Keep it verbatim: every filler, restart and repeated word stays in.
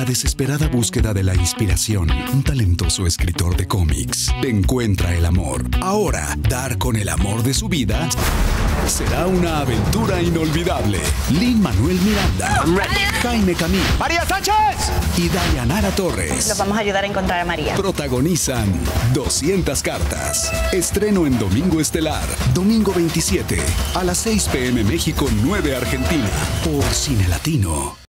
desesperada búsqueda de la inspiración, un talentoso escritor de cómics encuentra el amor. Ahora, dar con el amor de su vida será una aventura inolvidable. Lin-Manuel Miranda, Jaime Camil, ¡María Sánchez! y Dayanara Torres Los vamos a ayudar a encontrar a María. protagonizan doscientas cartas. Estreno en Domingo Estelar, domingo veintisiete, a las seis p m México, nueve Argentina, por Cine Latino.